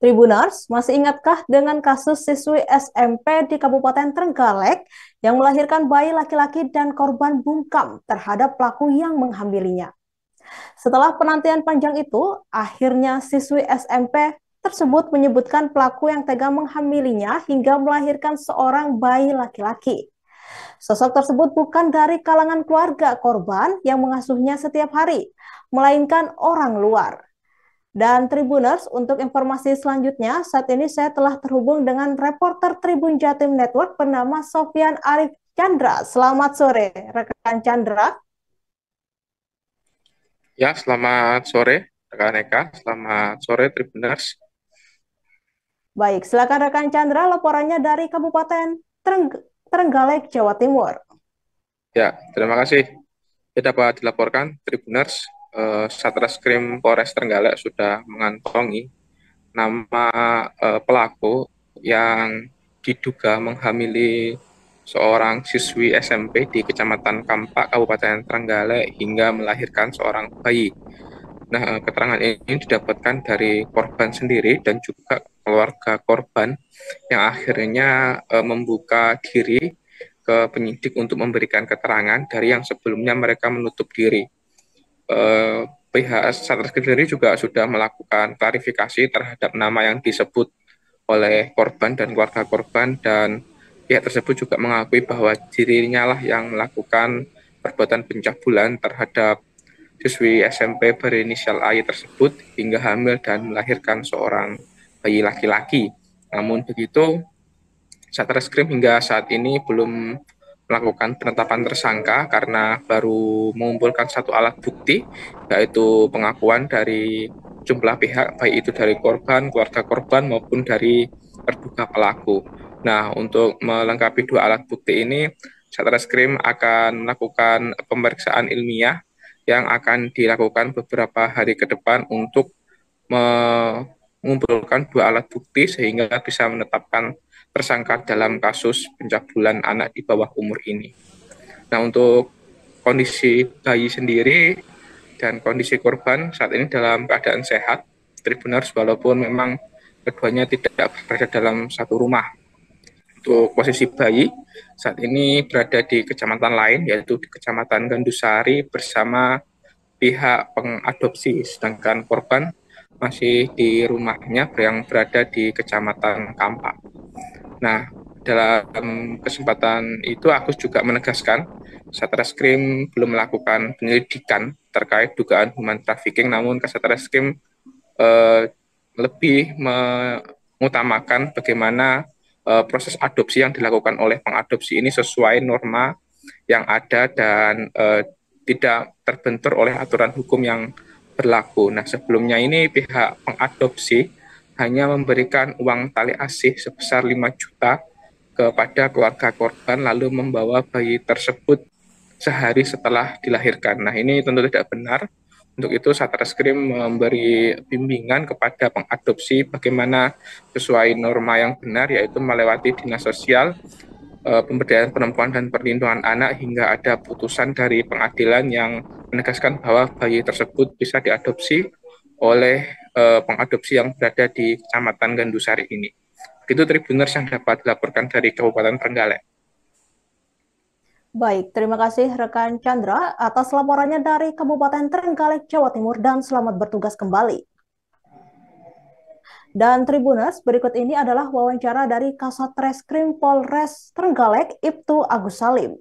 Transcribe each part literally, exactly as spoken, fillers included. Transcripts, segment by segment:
Tribuners, masih ingatkah dengan kasus siswi S M P di Kabupaten Trenggalek yang melahirkan bayi laki-laki dan korban bungkam terhadap pelaku yang menghamilinya? Setelah penantian panjang itu, akhirnya siswi S M P tersebut menyebutkan pelaku yang tega menghamilinya hingga melahirkan seorang bayi laki-laki. Sosok tersebut bukan dari kalangan keluarga korban yang mengasuhnya setiap hari, melainkan orang luar. Dan Tribuners, untuk informasi selanjutnya, saat ini saya telah terhubung dengan reporter Tribun Jatim Network bernama Sofyan Arif Chandra. Selamat sore, rekan Chandra. Ya, selamat sore, rekan Eka. Selamat sore, Tribuners. Baik, silakan rekan Chandra, laporannya dari Kabupaten Treng Trenggalek, Jawa Timur. Ya, terima kasih. Ya, dapat dilaporkan, Tribuners, eh, Satreskrim Polres Trenggalek sudah mengantongi nama eh, pelaku yang diduga menghamili seorang siswi S M P di Kecamatan Kampak, Kabupaten Trenggalek hingga melahirkan seorang bayi. Nah, keterangan ini didapatkan dari korban sendiri dan juga keluarga korban yang akhirnya e, membuka diri ke penyidik untuk memberikan keterangan dari yang sebelumnya mereka menutup diri. E, Pihak Satreskrim sendiri juga sudah melakukan klarifikasi terhadap nama yang disebut oleh korban dan keluarga korban, dan pihak tersebut juga mengakui bahwa dirinya lah yang melakukan perbuatan pencabulan terhadap siswi S M P berinisial A Y tersebut hingga hamil dan melahirkan seorang bayi laki-laki. Namun begitu, Satreskrim hingga saat ini belum melakukan penetapan tersangka karena baru mengumpulkan satu alat bukti, yaitu pengakuan dari jumlah pihak, baik itu dari korban, keluarga korban, maupun dari terduga pelaku. Nah, untuk melengkapi dua alat bukti ini, Satreskrim akan melakukan pemeriksaan ilmiah yang akan dilakukan beberapa hari ke depan untuk mengumpulkan dua alat bukti sehingga bisa menetapkan tersangka dalam kasus pencabulan anak di bawah umur ini. Nah, untuk kondisi bayi sendiri dan kondisi korban saat ini dalam keadaan sehat, Tribuners, walaupun memang keduanya tidak berada dalam satu rumah. Untuk posisi bayi saat ini berada di kecamatan lain, yaitu di Kecamatan Gandusari bersama pihak pengadopsi, sedangkan korban masih di rumahnya yang berada di Kecamatan Kampak. Nah, dalam kesempatan itu Agus juga menegaskan Satreskrim belum melakukan penyelidikan terkait dugaan human trafficking, namun Satreskrim eh, lebih mengutamakan bagaimana eh, proses adopsi yang dilakukan oleh pengadopsi ini sesuai norma yang ada dan eh, tidak terbentur oleh aturan hukum yang berlaku. Nah, sebelumnya ini pihak pengadopsi hanya memberikan uang tali asih sebesar lima juta kepada keluarga korban lalu membawa bayi tersebut sehari setelah dilahirkan. Nah, ini tentu tidak benar. Untuk itu, Satreskrim memberi bimbingan kepada pengadopsi bagaimana sesuai norma yang benar, yaitu melewati dinas sosial, pemberdayaan perempuan dan perlindungan anak hingga ada putusan dari pengadilan yang menegaskan bahwa bayi tersebut bisa diadopsi oleh uh, pengadopsi yang berada di Kecamatan Gandusari ini. Itu Tribuners yang dapat dilaporkan dari Kabupaten Trenggalek. Baik, terima kasih rekan Chandra atas laporannya dari Kabupaten Trenggalek, Jawa Timur, dan selamat bertugas kembali. Dan Tribuners, berikut ini adalah wawancara dari Kasat Reskrim Polres Trenggalek, Ibtu Agus Salim.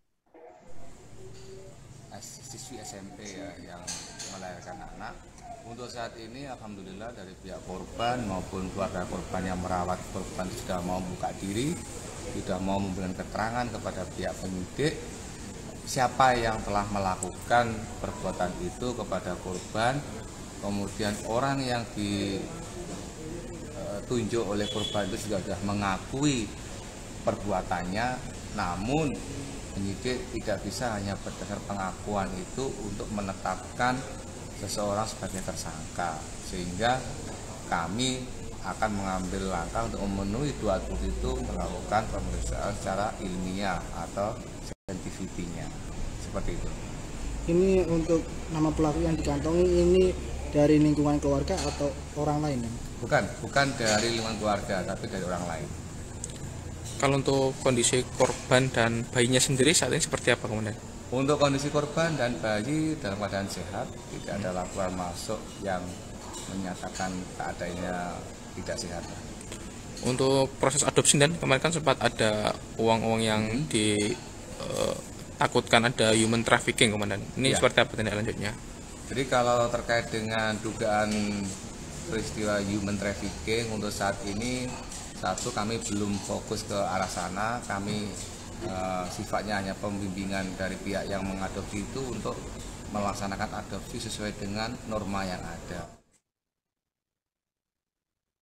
Siswi S M P ya, yang melahirkan anak. Untuk saat ini alhamdulillah dari pihak korban maupun keluarga korban yang merawat korban sudah mau buka diri, sudah mau memberikan keterangan kepada pihak penyidik siapa yang telah melakukan perbuatan itu kepada korban. Kemudian orang yang ditunjuk oleh korban itu juga sudah mengakui perbuatannya, namun penyidik tidak bisa hanya berdasar pengakuan itu untuk menetapkan seseorang sebagai tersangka, sehingga kami akan mengambil langkah untuk memenuhi dua alat bukti itu, melakukan pemeriksaan secara ilmiah atau scientific-nya, seperti itu. Ini untuk nama pelaku yang dikantongi ini dari lingkungan keluarga atau orang lain? Bukan, bukan dari lingkungan keluarga, tapi dari orang lain. Kalau untuk kondisi korban dan bayinya sendiri saat ini seperti apa, Komandan? Untuk kondisi korban dan bayi dalam keadaan sehat, tidak ada laporan masuk yang menyatakan keadaannya tidak sehat. Untuk proses adopsi, dan kemarin kan sempat ada uang-uang yang hmm. ditakutkan ada human trafficking, Komandan. Ini ya. Seperti apa tindak lanjutnya? Jadi kalau terkait dengan dugaan peristiwa human trafficking untuk saat ini, satu, kami belum fokus ke arah sana. Kami eh, sifatnya hanya pembimbingan dari pihak yang mengadopsi itu untuk melaksanakan adopsi sesuai dengan norma yang ada.